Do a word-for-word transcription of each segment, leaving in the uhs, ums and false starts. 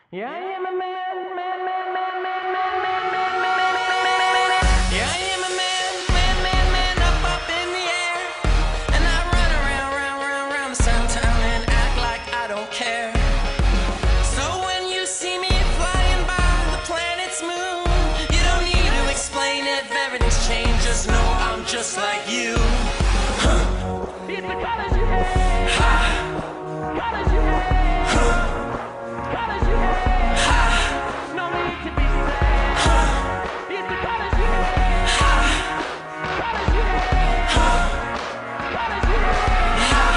Yeah, I am a man, man, man, man, man, man, man, man, man, man, man, man, man. Yeah, I am a man, man, man, man, up, up in the air. And I run around, round, round, round the sun town and act like I don't care. So when you see me flying by the planet's moon, you don't need to explain if everything's changed. Just know I'm just like you. Huh. It's the colors you hate. Ha. Colors you hate. Huh. Colors you hate. Ha. No need to be sad. Huh. It's the colors you hate. Ha. Colors you hate. Huh. Colors you hate. Ha.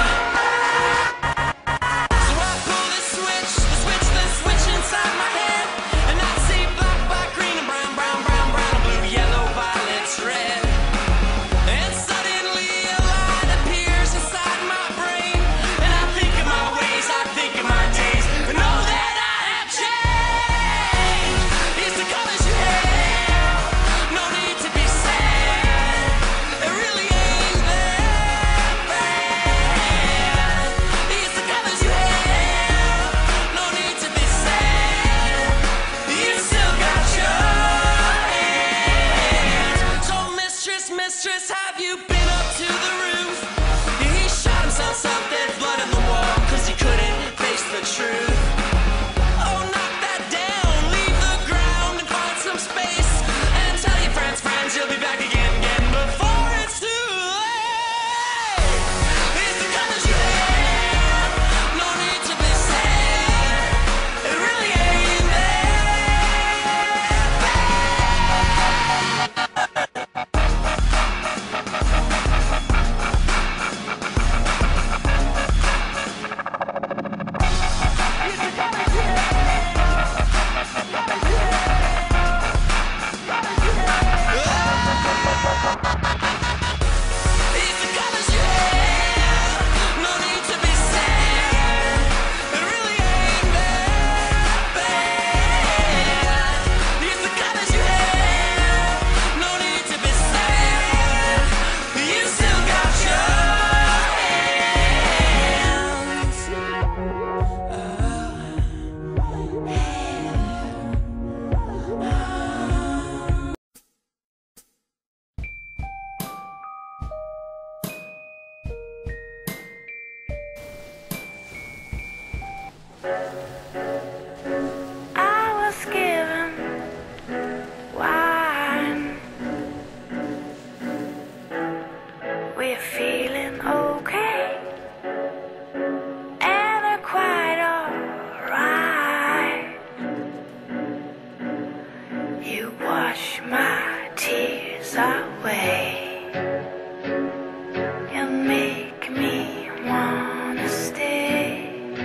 So I pull the switch, the switch, the switch inside my head, and I see black, black, green, and brown, brown, brown, brown, blue, yellow, violets, red. And suddenly a light appears inside my brain, and I think of my ways, I think of my days, and know that I have changed. It's the colors you have, no need to be sad. It really ain't that bad. It's the colors you have, no need to be sad. You still got your hands. So mistress, mistress, have you been up to the roof? He shot himself up, there's blood in the wall, cause he couldn't face the truth. Oh, knock that down, leave the ground and find some space, and tell your friends, friends, you'll be back again, again, before it's too late. It's the colors you have, no need to be sad. It really ain't that bad. It's the colors you have, colors you have, colors you have. It's the colors you have, no need to be sad. It really ain't that bad. It's the colors you have, no need to be sad. You still got your I was given wine. We're feeling okay, and are quite alright. You wash my tears away. You make me wanna stay.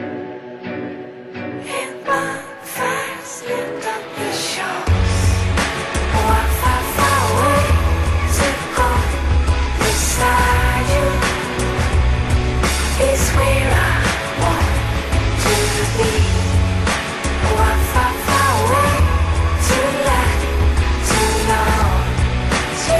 And one fast lift up the shores. One far, far away to go beside you is where I want to be. One far, far away to let to know to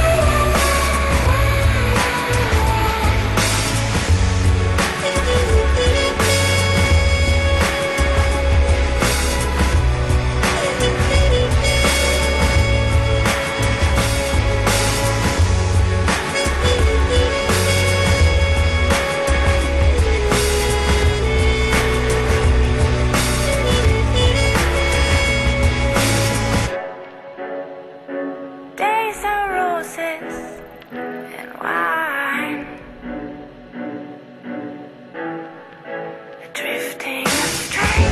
days of roses and wine, drifting astray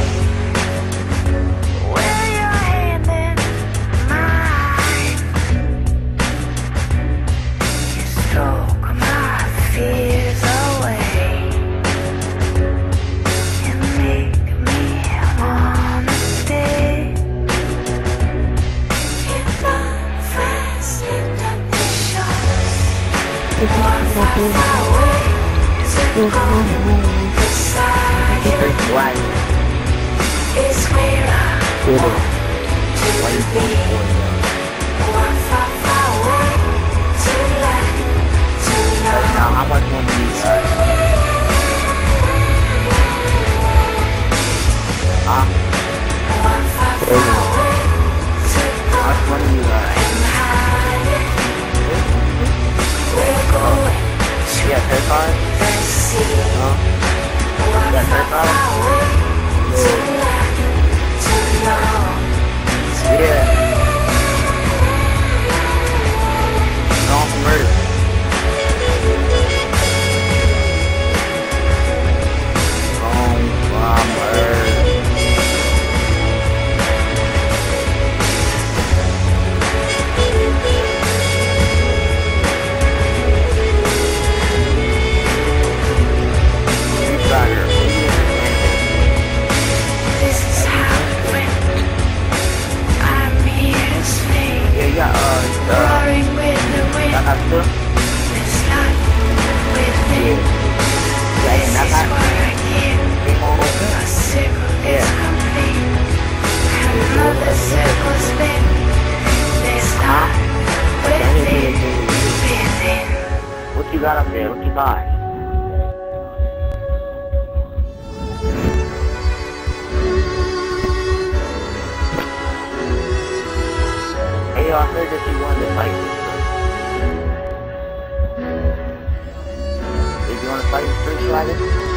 with your hand in mine. You stroke my fears away and make me wanna stay. And run fast into the shores. One far, far away to go beside you is where I want to be. One far, far away to let to know. How much money do you got? Huh? credit card? No? You got a credit card? Yeah. Yeah. No, I'm from murder. What you got up there? What you got? Hey, yo, I heard that you wanted to fight this. Did you want to fight the Street Fighter?